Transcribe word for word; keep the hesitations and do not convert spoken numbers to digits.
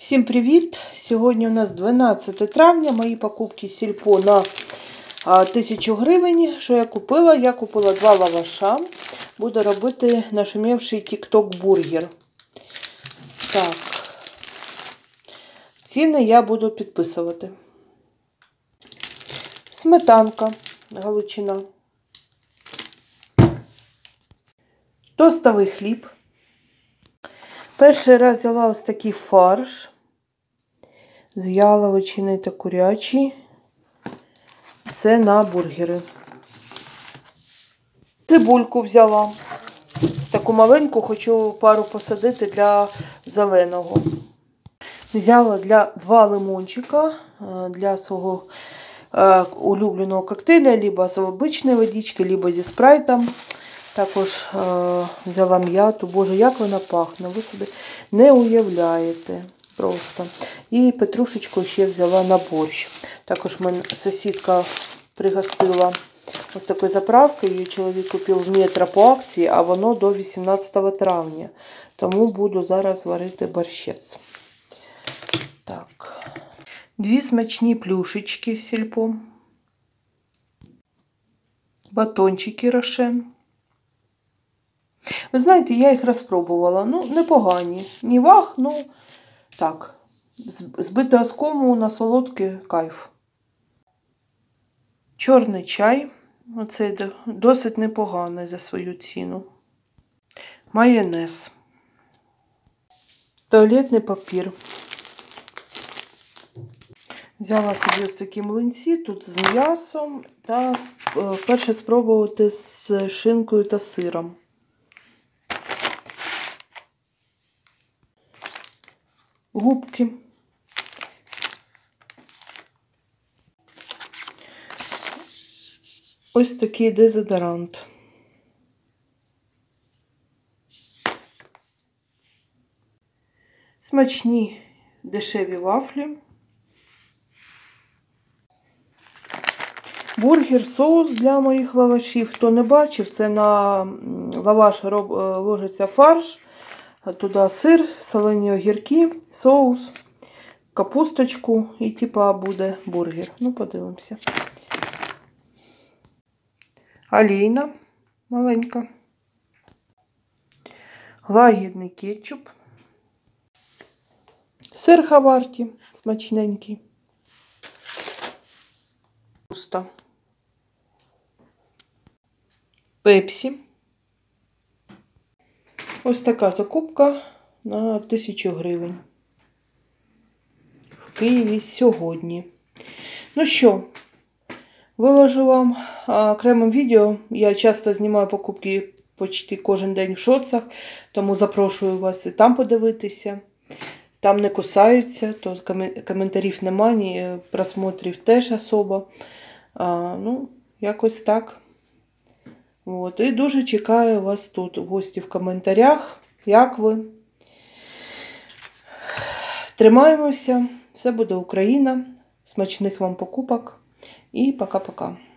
Всім привіт! Сьогодні у нас дванадцяте травня, мої покупки сільпо на тисячу гривень. Що я купила? Я купила два лаваша. Буду робити нашумівший тік-ток-бургер. Так, ціни я буду підписувати. Сметанка, галичина. Тостовий хліб. Перший раз взяла ось такий фарш з яловичини та курячий. Це на бургери. Цибульку взяла. Таку маленьку, хочу пару посадити для зеленого. Взяла для два лимончика для свого е, улюбленого коктейля, либо з обичної водички, либо зі спрайтом. Також е, взяла м'яту. Боже, як вона пахне, ви собі не уявляєте просто. І петрушечку ще взяла на борщ. Також мене сусідка пригостила ось такою заправкою. Її чоловік купив в метро по акції, а воно до вісімнадцятого травня. Тому буду зараз варити борщець. Так. Дві смачні плюшечки сільпо. Батончики Рошен. Ви знаєте, я їх розпробувала. Ну, непогані. Ні вах, ну, так. Збите оскому на солодкий кайф. Чорний чай. Оцей досить непоганий за свою ціну. Майонез. Туалетний папір. Взяла собі ось такі млинці, тут з м'ясом. Та перше спробувати з шинкою та сиром. Губки. Ось такий дезодорант. Смачні дешеві вафлі. Бургер, соус для моїх лавашів. Хто не бачив, це на лаваш ложиться фарш. Туди сир, солені огірки, соус, капусточку і типа буде бургер. Ну, подивимося. Олійна маленька. Лагідний кетчуп. Сир Хаварті смачненький. Пусто. Пепсі. Ось така закупка на тисячу гривень. В Києві сьогодні. Ну що, виложу вам окремим відео. Я часто знімаю покупки почти кожен день в шоцах, тому запрошую вас і там подивитися. Там не кусаються, то коментарів немає, ні просмотрів теж особо. А, ну, якось так. От. І дуже чекаю вас тут, в гості в коментарях. Як ви? Тримаємося. Все буде Україна. Смачних вам покупок. І пока-пока.